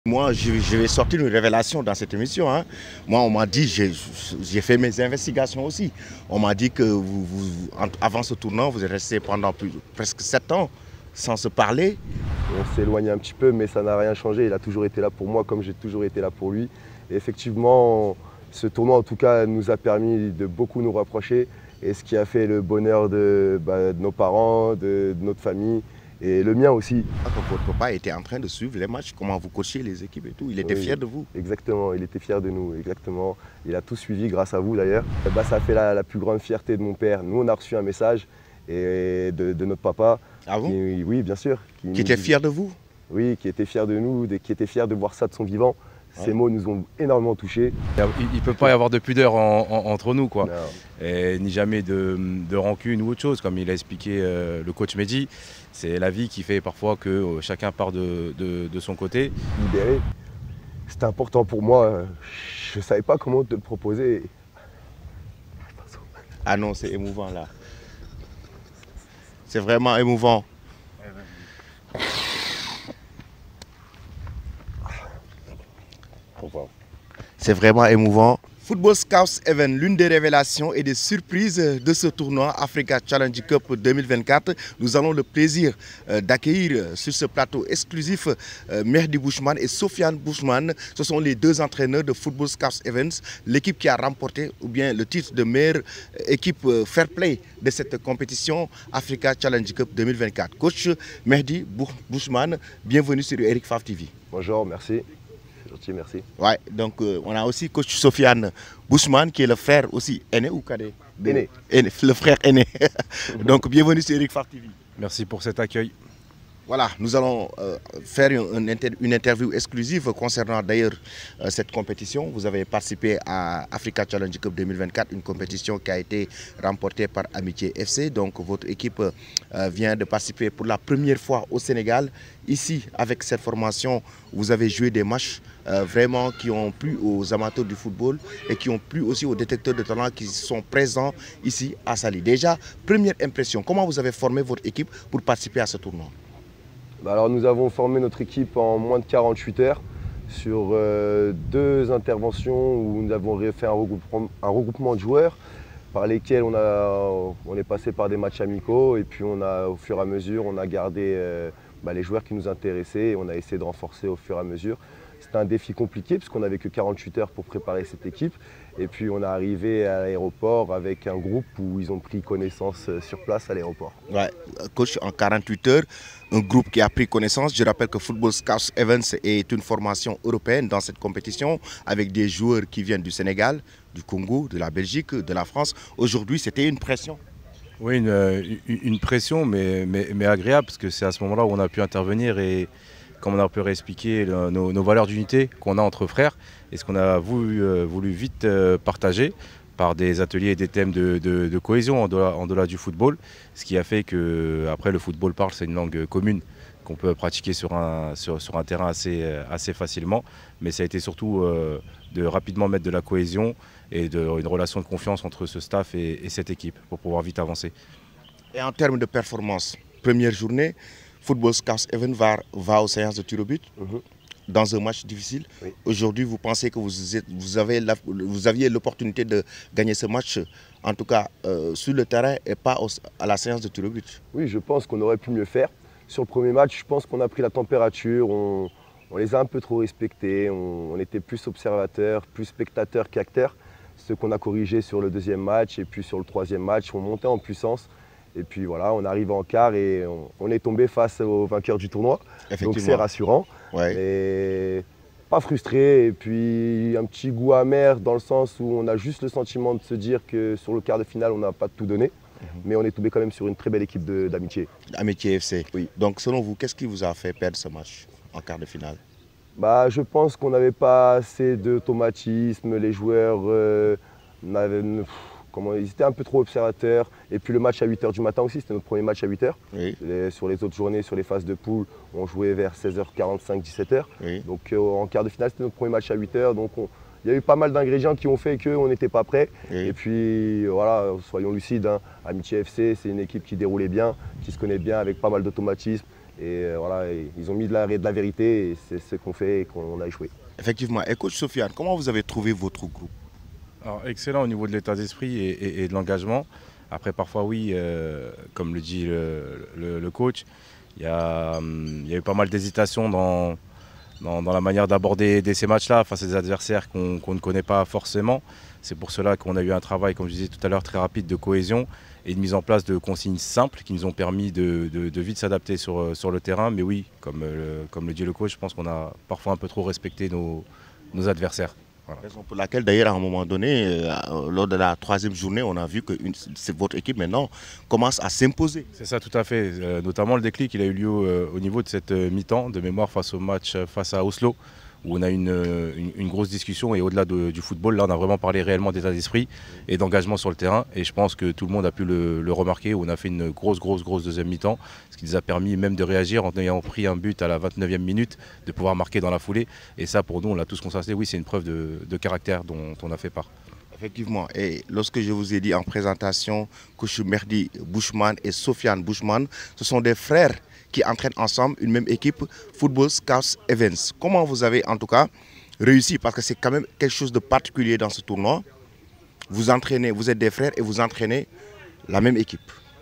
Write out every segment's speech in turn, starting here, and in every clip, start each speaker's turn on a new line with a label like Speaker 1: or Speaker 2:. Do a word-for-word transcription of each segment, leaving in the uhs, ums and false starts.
Speaker 1: Moi, je, je vais sortir une révélation dans cette émission. Hein. Moi, on m'a dit, j'ai fait mes investigations aussi. On m'a dit que vous, vous, avant ce tournant, vous êtes resté pendant plus, presque sept ans sans se parler.
Speaker 2: On s'est éloigné un petit peu, mais ça n'a rien changé. Il a toujours été là pour moi, comme j'ai toujours été là pour lui. Et effectivement, ce tournoi, en tout cas, nous a permis de beaucoup nous rapprocher. Et ce qui a fait le bonheur de, bah, de nos parents, de, de notre famille. Et le mien aussi.
Speaker 1: Votre papa était en train de suivre les matchs, comment vous coachiez les équipes et tout. Il était oui, fier de vous.
Speaker 2: Exactement, il était fier de nous, exactement. Il a tout suivi grâce à vous d'ailleurs. Bah, ça a fait la, la plus grande fierté de mon père. Nous, on a reçu un message et de, de notre papa.
Speaker 1: Ah bon
Speaker 2: qui, Oui, bien sûr.
Speaker 1: Qui, qui était fier de vous?
Speaker 2: Oui, qui était fier de nous, de, qui était fier de voir ça de son vivant. Ces ouais. mots nous ont énormément touchés.
Speaker 3: Il ne peut pas y avoir de pudeur en, en, entre nous, quoi. Et, ni jamais de, de rancune ou autre chose, comme il a expliqué euh, le coach Mehdi. C'est la vie qui fait parfois que euh, chacun part de, de, de son côté.
Speaker 2: Libéré, c'était important pour moi. Je ne savais pas comment te le proposer.
Speaker 1: Ah non, c'est émouvant là. C'est vraiment émouvant. C'est vraiment émouvant. Football Scouts Event, l'une des révélations et des surprises de ce tournoi Africa Challenge Cup deux mille vingt-quatre. Nous avons le plaisir d'accueillir sur ce plateau exclusif Mehdi Bouchman et Sofiane Bouchman. Ce sont les deux entraîneurs de Football Scouts Events, l'équipe qui a remporté ou bien le titre de meilleure équipe fair play de cette compétition Africa Challenge Cup deux mille vingt-quatre. Coach Mehdi Bouchman, bienvenue sur Eric Favre T V.
Speaker 2: Bonjour, merci. Gentil, merci.
Speaker 1: Ouais, donc euh, on a aussi coach Sofiane Bouchman qui est le frère aussi aîné ou cadet?
Speaker 2: Aîné.
Speaker 1: aîné. Le frère aîné. Donc bienvenue sur Eric Favre T V.
Speaker 3: Merci pour cet accueil.
Speaker 1: Voilà, nous allons euh, faire une, inter une interview exclusive concernant d'ailleurs euh, cette compétition. Vous avez participé à Africa Challenge Cup deux mille vingt-quatre, une compétition qui a été remportée par Amitié F C. Donc votre équipe euh, vient de participer pour la première fois au Sénégal. Ici, avec cette formation, vous avez joué des matchs euh, vraiment qui ont plu aux amateurs du football et qui ont plu aussi aux détecteurs de talent qui sont présents ici à Saly. Déjà, première impression, comment vous avez formé votre équipe pour participer à ce tournoi?
Speaker 2: Alors nous avons formé notre équipe en moins de quarante-huit heures sur euh, deux interventions où nous avons fait un regroupement, un regroupement de joueurs par lesquels on, a, on est passé par des matchs amicaux et puis on a, au fur et à mesure on a gardé euh, bah, les joueurs qui nous intéressaient et on a essayé de renforcer au fur et à mesure. C'était un défi compliqué puisqu'on n'avait que quarante-huit heures pour préparer cette équipe et puis on est arrivé à l'aéroport avec un groupe où ils ont pris connaissance sur place à l'aéroport.
Speaker 1: Ouais, coach, en quarante-huit heures, un groupe qui a pris connaissance. Je rappelle que Football Scouts Events est une formation européenne dans cette compétition avec des joueurs qui viennent du Sénégal, du Congo, de la Belgique, de la France. Aujourd'hui, c'était une pression.
Speaker 3: Oui, une, une pression, mais, mais, mais agréable, parce que c'est à ce moment-là où on a pu intervenir et, comme on a pu réexpliquer, nos, nos valeurs d'unité qu'on a entre frères et ce qu'on a voulu, euh, voulu vite euh, partager par des ateliers et des thèmes de, de, de cohésion en delà, en delà du football, ce qui a fait que après le football parle, c'est une langue commune qu'on peut pratiquer sur un, sur, sur un terrain assez, assez facilement, mais ça a été surtout euh, de rapidement mettre de la cohésion et de, une relation de confiance entre ce staff et, et cette équipe pour pouvoir vite avancer.
Speaker 1: Et en termes de performance, première journée, Football Scouts Event va, va aux séances de tir au but. Mm-hmm. Dans un match difficile. Oui. Aujourd'hui, vous pensez que vous, êtes, vous, avez la, vous aviez l'opportunité de gagner ce match, en tout cas euh, sur le terrain et pas au, à la séance de tir au but?
Speaker 2: Oui, je pense qu'on aurait pu mieux faire. Sur le premier match, je pense qu'on a pris la température, on, on les a un peu trop respectés, on, on était plus observateurs, plus spectateurs qu'acteurs. Ce qu'on a corrigé sur le deuxième match et puis sur le troisième match, on montait en puissance. Et puis voilà, on arrive en quart et on, on est tombé face au vainqueur du tournoi. Donc c'est rassurant. Ouais. Et pas frustré et puis un petit goût amer dans le sens où on a juste le sentiment de se dire que sur le quart de finale, on n'a pas tout donné. Mm-hmm. Mais on est tombé quand même sur une très belle équipe d'Amitié.
Speaker 1: Amitié F C. Oui. Donc selon vous, qu'est-ce qui vous a fait perdre ce match en quart de finale?
Speaker 2: Bah, je pense qu'on n'avait pas assez d'automatisme. Les joueurs euh, n'avaient... Comment, ils étaient un peu trop observateurs. Et puis le match à huit heures du matin aussi, c'était notre premier match à huit heures. Oui. Les, sur les autres journées, sur les phases de poule, on jouait vers seize heures quarante-cinq, dix-sept heures. Oui. Donc euh, en quart de finale, c'était notre premier match à huit heures. Donc on, il y a eu pas mal d'ingrédients qui ont fait qu'on n'était pas prêts. Oui. Et puis voilà, soyons lucides, hein, Amitié F C, c'est une équipe qui déroulait bien, qui se connaît bien avec pas mal d'automatisme. Et euh, voilà, et ils ont mis de la, de la vérité et c'est ce qu'on fait et qu'on a échoué.
Speaker 1: Effectivement. Et coach Sofiane, comment vous avez trouvé votre groupe?
Speaker 3: Alors, excellent au niveau de l'état d'esprit et, et- et de l'engagement. Après, parfois, oui, euh, comme le dit le, le- le coach, il y a, hum, il y a eu pas mal d'hésitation dans, dans, dans la manière d'aborder des- ces matchs-là face à des adversaires qu'on qu'on ne connaît pas forcément. C'est pour cela qu'on a eu un travail, comme je disais tout à l'heure, très rapide de cohésion et de mise en place de consignes simples qui nous ont permis de, de- de vite s'adapter sur, euh, sur le terrain. Mais oui, comme, euh, comme le dit le coach, je pense qu'on a parfois un peu trop respecté nos, nos adversaires. Voilà.
Speaker 1: Raison pour laquelle d'ailleurs à un moment donné, euh, lors de la troisième journée, on a vu que une- c'est votre équipe maintenant commence à s'imposer.
Speaker 3: C'est ça, tout à fait. Euh, notamment le déclic, il a eu lieu euh, au niveau de cette euh, mi-temps de mémoire face au match euh, face à Oslo, où on a une, euh, une, une grosse discussion et au-delà de- du football, là on a vraiment parlé réellement d'état d'esprit et d'engagement sur le terrain. Et je pense que tout le monde a pu le, le remarquer, où on a fait une grosse, grosse, grosse deuxième mi-temps, ce qui nous a permis même de réagir en ayant pris un but à la vingt-neuvième minute, de pouvoir marquer dans la foulée. Et ça, pour nous, on l'a tous constaté, oui, c'est une preuve de, de caractère dont on a fait part.
Speaker 1: Effectivement. Et lorsque je vous ai dit en présentation que Merdi Bushman et Sofiane Bushman, ce sont des frères qui entraînent ensemble une même équipe, Football Scouts Events. Comment vous avez en tout cas réussi? Parce que c'est quand même quelque chose de particulier dans ce tournoi. Vous entraînez, vous êtes des frères et vous entraînez la même équipe.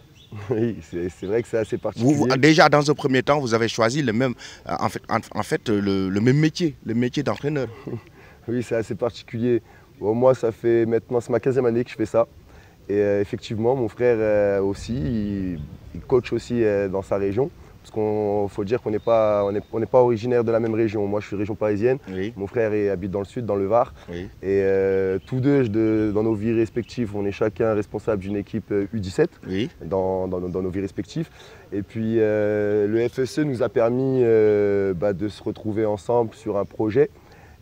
Speaker 2: Oui, c'est vrai que c'est assez particulier.
Speaker 1: Vous, déjà dans un premier temps, vous avez choisi le même, en fait, en, en fait le, le même métier, le métier d'entraîneur.
Speaker 2: Oui, c'est assez particulier. Bon, moi, ça fait maintenant, c'est ma quinzième année que je fais ça. Et euh, effectivement, mon frère euh, aussi, il, il coach aussi euh, dans sa région. Parce qu'il faut dire qu'on n'est pas, on est, on n'est pas originaire de la même région. Moi, je suis région parisienne.
Speaker 1: Oui.
Speaker 2: Mon frère il habite dans le sud, dans le Var.
Speaker 1: Oui.
Speaker 2: Et euh, tous deux, de, dans nos vies respectives, on est chacun responsable d'une équipe U dix-sept
Speaker 1: Oui.
Speaker 2: dans, dans, dans nos vies respectives. Et puis, euh, le F S E nous a permis euh, bah, de se retrouver ensemble sur un projet.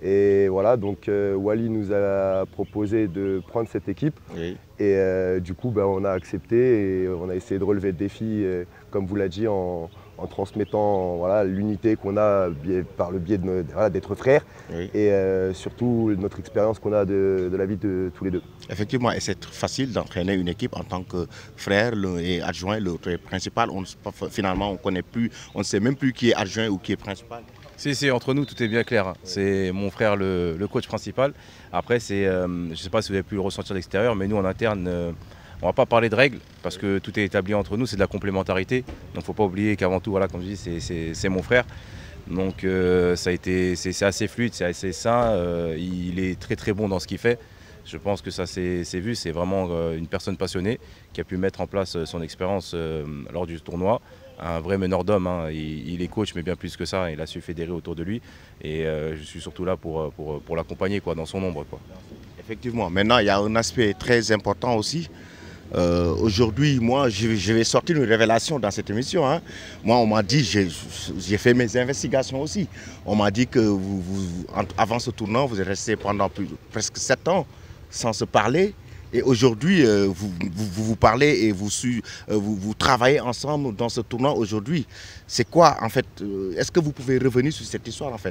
Speaker 2: Et voilà, donc euh, Wally nous a proposé de prendre cette équipe.
Speaker 1: Oui.
Speaker 2: Et euh, du coup, bah, on a accepté et on a essayé de relever le défi, euh, comme vous l'avez dit, en, en transmettant voilà, l'unité qu'on a par le biais de, voilà, d'être frères.
Speaker 1: Oui.
Speaker 2: Et euh, surtout notre expérience qu'on a de, de la vie de tous les deux.
Speaker 1: Effectivement, et c'est facile d'entraîner une équipe en tant que frère le, et adjoint, l'autre est principal. On, finalement, on connaît plus, on ne sait même plus qui est adjoint ou qui est principal.
Speaker 3: Si, si, entre nous, tout est bien clair. C'est mon frère le, le coach principal. Après, c'est, euh, je ne sais pas si vous avez pu le ressentir de l'extérieur, mais nous, en interne, euh, on ne va pas parler de règles parce que tout est établi entre nous, c'est de la complémentarité. Donc, il ne faut pas oublier qu'avant tout, voilà, comme je dis, c'est mon frère. Donc, euh, ça a été, c'est assez fluide, c'est assez sain. Euh, il est très, très bon dans ce qu'il fait. Je pense que ça s'est vu, c'est vraiment euh, une personne passionnée qui a pu mettre en place son expérience euh, lors du tournoi. Un vrai meneur d'hommes, hein. il, il est coach mais bien plus que ça, il a su fédérer autour de lui et euh, je suis surtout là pour, pour, pour l'accompagner dans son ombre. Quoi.
Speaker 1: Effectivement, maintenant il y a un aspect très important aussi. Euh, Aujourd'hui, moi je, je vais sortir une révélation dans cette émission. Hein. Moi on m'a dit, j'ai fait mes investigations aussi, on m'a dit que vous, vous, avant ce tournoi vous êtes resté pendant plus, presque sept ans sans se parler. Et aujourd'hui, euh, vous, vous vous parlez et vous, euh, vous, vous travaillez ensemble dans ce tournoi aujourd'hui. C'est quoi en fait? Est-ce que vous pouvez revenir sur cette histoire en fait?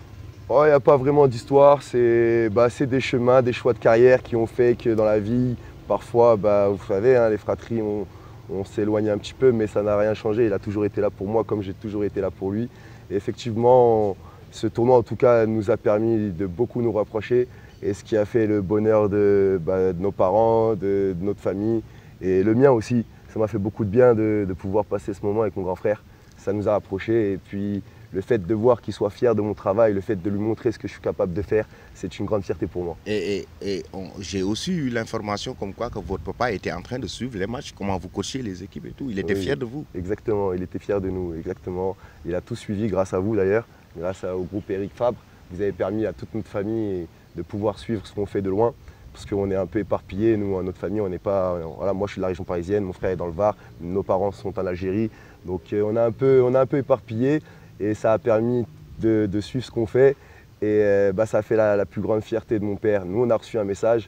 Speaker 2: Il n'y a pas vraiment d'histoire, c'est bah, des chemins, des choix de carrière qui ont fait que dans la vie, parfois, bah, vous savez, hein, les fratries, on, on s'éloigne un petit peu, mais ça n'a rien changé. Il a toujours été là pour moi comme j'ai toujours été là pour lui. Et effectivement, ce tournoi en tout cas nous a permis de beaucoup nous rapprocher. Et ce qui a fait le bonheur de, bah, de nos parents, de, de notre famille et le mien aussi. Ça m'a fait beaucoup de bien de, de pouvoir passer ce moment avec mon grand frère. Ça nous a rapprochés et puis le fait de voir qu'il soit fier de mon travail, le fait de lui montrer ce que je suis capable de faire, c'est une grande fierté pour moi.
Speaker 1: Et, et, et j'ai aussi eu l'information comme quoi que votre papa était en train de suivre les matchs, comment vous coachez les équipes et tout. Il était oui, fier de vous.
Speaker 2: Exactement, il était fier de nous, exactement. Il a tout suivi grâce à vous d'ailleurs, grâce au groupe Eric Fabre. Vous avez permis à toute notre famille de pouvoir suivre ce qu'on fait de loin, parce qu'on est un peu éparpillés, nous, notre famille, on n'est pas... Voilà, moi, je suis de la région parisienne, mon frère est dans le Var, nos parents sont en Algérie, donc on est un peu, on est un peu éparpillés, et ça a permis de, de suivre ce qu'on fait, et bah, ça a fait la, la plus grande fierté de mon père. Nous, on a reçu un message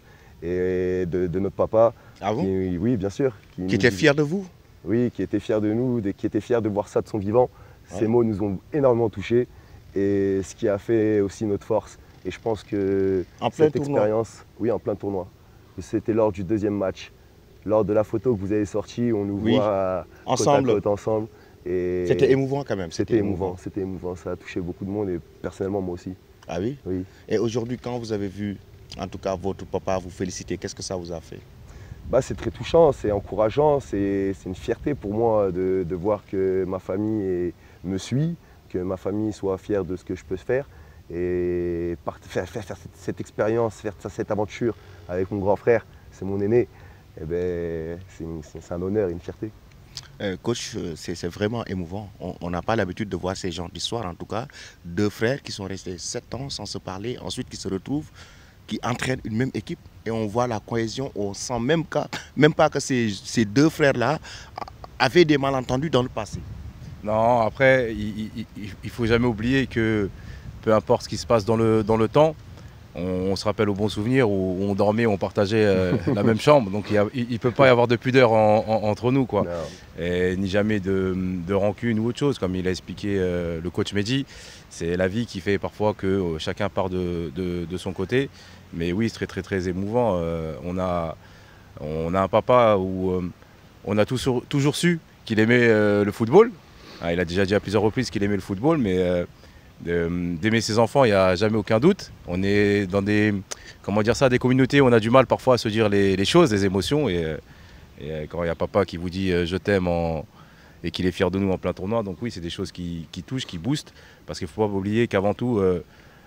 Speaker 2: et de, de notre papa.
Speaker 1: Ah bon?
Speaker 2: Qui, oui, bien sûr.
Speaker 1: Qui, qui était fier de vous?
Speaker 2: Oui, qui était fier de nous, qui était fier de voir ça de son vivant. Ouais. Ces mots nous ont énormément touchés, et ce qui a fait aussi notre force. Et je pense que
Speaker 1: en
Speaker 2: cette expérience, oui, en plein tournoi, c'était lors du deuxième match, lors de la photo que vous avez sortie, on nous
Speaker 1: oui.
Speaker 2: voit
Speaker 1: ensemble.
Speaker 2: côte à côte ensemble.
Speaker 1: C'était émouvant quand même.
Speaker 2: C'était émouvant, c'était émouvant. Ça a touché beaucoup de monde et personnellement moi aussi.
Speaker 1: Ah oui?
Speaker 2: Oui.
Speaker 1: Et aujourd'hui, quand vous avez vu, en tout cas, votre papa vous féliciter, qu'est-ce que ça vous a fait?
Speaker 2: Bah, c'est très touchant, c'est encourageant, c'est une fierté pour moi de, de voir que ma famille est, me suit, que ma famille soit fière de ce que je peux faire et part, faire, faire, faire cette, cette expérience, faire cette aventure avec mon grand frère, c'est mon aîné, eh ben, c'est un honneur et une fierté.
Speaker 1: Euh, coach, c'est vraiment émouvant. On n'a pas l'habitude de voir ces genres d'histoires, en tout cas. Deux frères qui sont restés sept ans sans se parler, ensuite qui se retrouvent, qui entraînent une même équipe. Et on voit la cohésion, on sent même, qu'à, même pas que ces, ces deux frères-là avaient des malentendus dans le passé.
Speaker 3: Non, après, il ne faut jamais oublier que peu importe ce qui se passe dans le, dans le temps, on, on se rappelle aux bons souvenirs où on dormait, on partageait euh, la même chambre. Donc il ne peut pas y avoir de pudeur en, en, entre nous, quoi. Et, ni jamais de, de rancune ou autre chose. Comme il a expliqué euh, le coach Mehdi, c'est la vie qui fait parfois que euh, chacun part de, de, de son côté. Mais oui, c'est très très très émouvant. Euh, on, a, on a un papa où euh, on a tous, toujours su qu'il aimait euh, le football. Ah, il a déjà dit à plusieurs reprises qu'il aimait le football, mais euh, d'aimer ses enfants, il n'y a jamais aucun doute. On est dans des, comment dire ça, des communautés où on a du mal parfois à se dire les, les choses, les émotions. Et, et quand il y a papa qui vous dit euh, je t'aime et qu'il est fier de nous en plein tournoi, donc oui, c'est des choses qui, qui touchent, qui boostent. Parce qu'il ne faut pas oublier qu'avant tout, euh,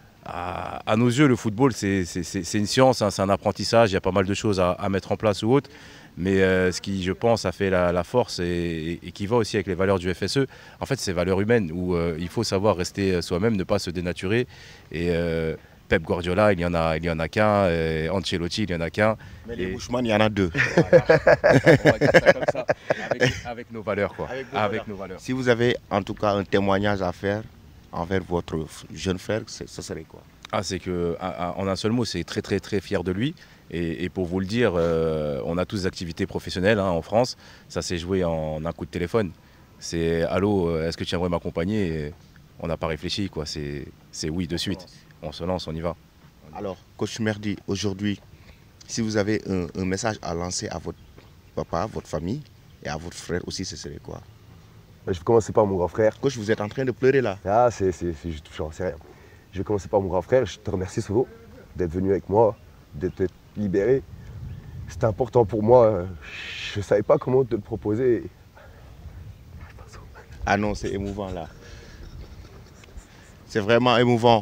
Speaker 3: à, à nos yeux, le football, c'est une science, hein, c'est un apprentissage, il y a pas mal de choses à, à mettre en place ou autre. Mais euh, ce qui, je pense, a fait la, la force et, et, et qui va aussi avec les valeurs du F S E, en fait, c'est valeurs humaines où euh, il faut savoir rester soi-même, ne pas se dénaturer. Et euh, Pep Guardiola, il n'y en a, il y en a qu'un. Ancelotti, il n'y en a qu'un.
Speaker 1: Mais les Bushman, il y en a deux.
Speaker 3: Voilà. On va dire ça comme ça, avec, avec nos valeurs, quoi. Avec, nos, avec valeurs. nos valeurs.
Speaker 1: Si vous avez en tout cas un témoignage à faire envers votre jeune frère, ce serait quoi?
Speaker 3: Ah, c'est que, en un seul mot, c'est très très très fier de lui. Et, et pour vous le dire, euh, on a tous des activités professionnelles hein, en France. Ça s'est joué en un coup de téléphone. C'est allô, est-ce que tu aimerais m'accompagner? On n'a pas réfléchi, quoi. C'est oui de suite. On se lance, on y va.
Speaker 1: Alors, coach Merdi, aujourd'hui, si vous avez un, un message à lancer à votre papa, votre famille et à votre frère aussi, ce serait quoi?
Speaker 2: Je vais commencer par mon grand frère.
Speaker 1: Coach, vous êtes en train de pleurer là.
Speaker 2: Ah, c'est j'en sais rien. Je vais commencer par mon grand frère. Je te remercie Sovo d'être venu avec moi, d'être libéré. C'était important pour moi. Je ne savais pas comment te le proposer.
Speaker 1: Ah non, c'est émouvant là. C'est vraiment émouvant.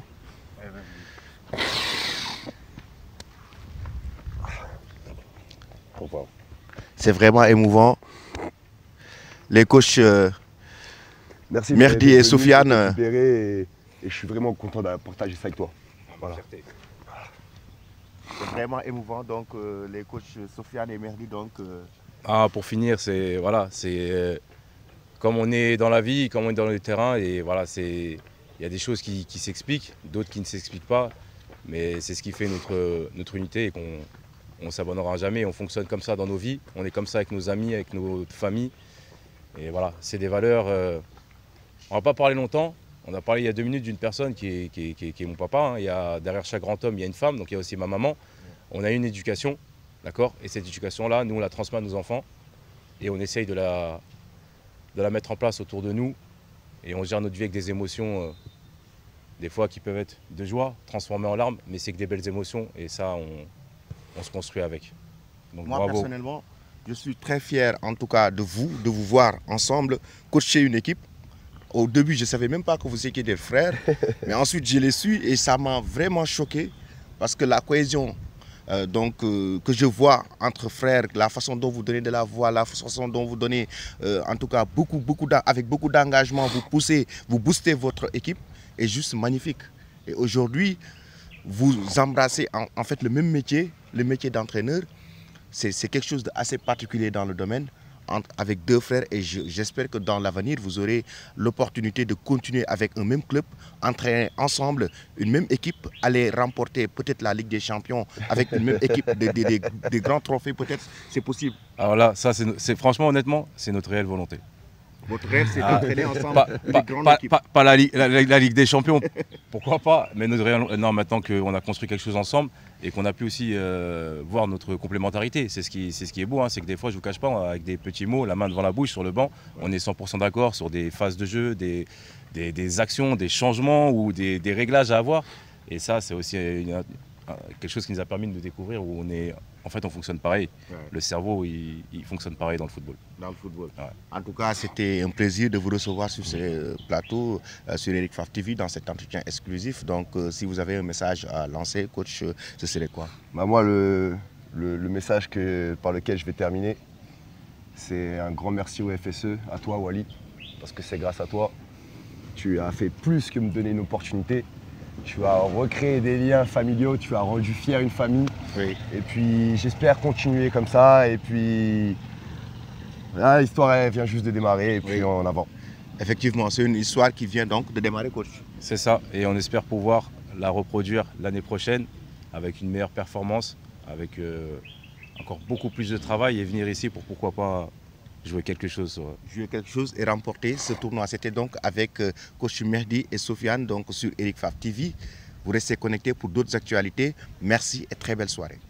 Speaker 1: C'est vraiment émouvant. Les coachs euh,
Speaker 2: Merci
Speaker 1: Merdi et Sofiane.
Speaker 2: Et, et je suis vraiment content de partager ça avec toi. Voilà.
Speaker 1: C'est vraiment émouvant, donc euh, les coachs Sofiane et Merdi. Donc, euh...
Speaker 3: ah, pour finir, c'est voilà, c'est euh, comme on est dans la vie, comme on est dans le terrain, et voilà, c'est il y a des choses qui, qui s'expliquent, d'autres qui ne s'expliquent pas, mais c'est ce qui fait notre, notre unité et qu'on on s'abandonnera jamais. On fonctionne comme ça dans nos vies, on est comme ça avec nos amis, avec nos familles, et voilà, c'est des valeurs. Euh, on ne va pas parler longtemps. On a parlé il y a deux minutes d'une personne qui est, qui, est, qui, est, qui est mon papa. Hein. Il y a, derrière chaque grand homme, il y a une femme, donc il y a aussi ma maman. On a une éducation, d'accord? Et cette éducation-là, nous, on la transmet à nos enfants. Et on essaye de la, de la mettre en place autour de nous. Et on gère notre vie avec des émotions, euh, des fois qui peuvent être de joie, transformées en larmes. Mais c'est que des belles émotions. Et ça, on, on se construit avec. Donc,
Speaker 1: moi,
Speaker 3: bravo.
Speaker 1: Personnellement, je suis très fier, en tout cas, de vous, de vous voir ensemble coacher une équipe. Au début, je ne savais même pas que vous étiez des frères, mais ensuite, je l'ai su et ça m'a vraiment choqué parce que la cohésion euh, donc, euh, que je vois entre frères, la façon dont vous donnez de la voix, la façon dont vous donnez, euh, en tout cas, beaucoup, beaucoup avec beaucoup d'engagement, vous poussez, vous boostez votre équipe, est juste magnifique. Et aujourd'hui, vous embrassez en, en fait le même métier, le métier d'entraîneur. C'est quelque chose d'assez particulier dans le domaine. Entre, avec deux frères et j'espère que dans l'avenir, vous aurez l'opportunité de continuer avec un même club, entraîner ensemble une même équipe, aller remporter peut-être la Ligue des Champions avec une même équipe, des, des, des, des grands trophées peut-être, c'est possible.
Speaker 3: Alors là, ça, c'est franchement, honnêtement, c'est notre réelle volonté.
Speaker 1: Votre rêve, c'est
Speaker 3: Ah,
Speaker 1: d'entraîner ensemble
Speaker 3: pas,
Speaker 1: une
Speaker 3: pas,
Speaker 1: grande
Speaker 3: pas,
Speaker 1: équipe.
Speaker 3: pas- pas la, Li- la- la- la Ligue des Champions, pourquoi pas, mais notre réel- non, maintenant qu'on a construit quelque chose ensemble et qu'on a pu aussi euh, voir notre complémentarité. C'est ce qui, c'est ce qui est beau, hein, c'est que des fois, je ne vous cache pas, avec des petits mots, la main devant la bouche sur le banc, on est cent pour cent d'accord sur des phases de jeu, des, des, des actions, des changements ou des, des réglages à avoir. Et ça, c'est aussi une- quelque chose qui nous a permis de nous découvrir où on est, en fait, on fonctionne pareil.
Speaker 1: Ouais.
Speaker 3: Le cerveau, il, il fonctionne pareil dans le football.
Speaker 1: Dans le football.
Speaker 3: Ouais.
Speaker 1: En tout cas, c'était un plaisir de vous recevoir sur ce euh, plateau, euh, sur Eric Favre T V, dans cet entretien exclusif. Donc, euh, si vous avez un message à lancer, coach, euh, ce serait quoi?
Speaker 2: Bah moi, le, le, le message que, par lequel je vais terminer, c'est un grand merci au F S E, à toi Wally, parce que c'est grâce à toi. Tu as fait plus que me donner une opportunité. Tu as recréé des liens familiaux, tu as rendu fier une famille.
Speaker 1: Oui.
Speaker 2: Et puis j'espère continuer comme ça. Et puis là, l'histoire elle vient juste de démarrer et puis
Speaker 1: Oui.
Speaker 2: en avant.
Speaker 1: Effectivement, c'est une histoire qui vient donc de démarrer, coach.
Speaker 3: C'est ça, et on espère pouvoir la reproduire l'année prochaine avec une meilleure performance, avec euh, encore beaucoup plus de travail et venir ici pour pourquoi pas jouer quelque chose. Sur...
Speaker 1: Jouer quelque chose et remporter ce tournoi. C'était donc avec euh, coach Mehdi et Sofiane donc sur Eric Favre T V. Vous restez connectés pour d'autres actualités. Merci et très belle soirée.